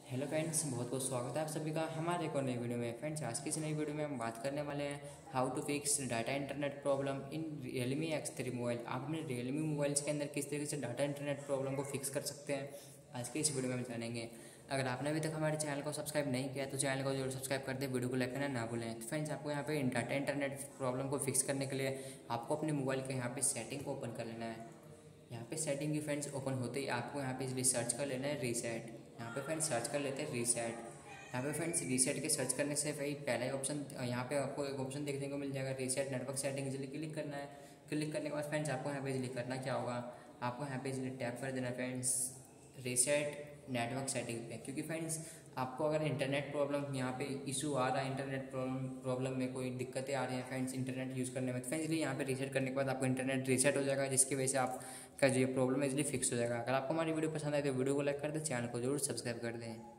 Hello friends, बहुत बहुत स्वागत है आप सभी का हमारे एक और नई वीडियो में। फ्रेंड्स, आज की इस नई वीडियो में हम बात करने वाले हैं how to fix data internet problem in Realme X3 mobile. आप अपने Realme मोबाइल्स के अंदर किस तरीके से डाटा इंटरनेट प्रॉब्लम को फिक्स कर सकते हैं, आज की इस वीडियो में हम जानेंगे। अगर आपने अभी तक हमारे चैनल को सब्सक्राइब नहीं किया तो चैनल को जरूर सब्सक्राइब कर दें, वीडियो को लाइक करना ना भूलें। तो फ्रेंड्स, आपको यहाँ पे डाटा इंटरनेट प्रॉब्लम को फिक्स करने के लिए आपको अपने मोबाइल के यहाँ पे सेटिंग को ओपन कर लेना है। यहाँ पे सेटिंग की फ्रेंड्स ओपन होते ही आपको यहाँ पे इसलिए सर्च कर लेना है रीसेट। यहाँ पे फ्रेंड्स सर्च कर लेते हैं रीसेट। यहाँ पे फ्रेंड्स रीसेट के सर्च करने से भाई पहला ही ऑप्शन यहाँ पे आपको एक ऑप्शन देखने को मिल जाएगा, रीसेट नेटवर्क सेटिंग। इसलिए क्लिक करना है। क्लिक करने के बाद फ्रेंड्स आपको यहाँ पे इसलिए करना क्या होगा, आपको यहाँ पे इसलिए टैप कर देना फ्रेंड्स रीसेट नेटवर्क सेटिंग पे। क्योंकि फ्रेंड्स आपको अगर इंटरनेट प्रॉब्लम यहाँ पे इशू आ रहा है, इंटरनेट प्रॉब्लम में कोई दिक्कतें आ रही हैं फ्रेंड्स इंटरनेट यूज़ करने में, तो फ्रेंड्स इसलिए यहाँ पे रीसेट करने के बाद आपको इंटरनेट रीसेट हो जाएगा, जिसकी वजह से आपका जो ये प्रॉब्लम है इसलिए फिक्स हो जाएगा। अगर आपको हमारी वीडियो पसंद आए तो वीडियो को लाइक कर दें, चैनल को जरूर सब्सक्राइब कर दें।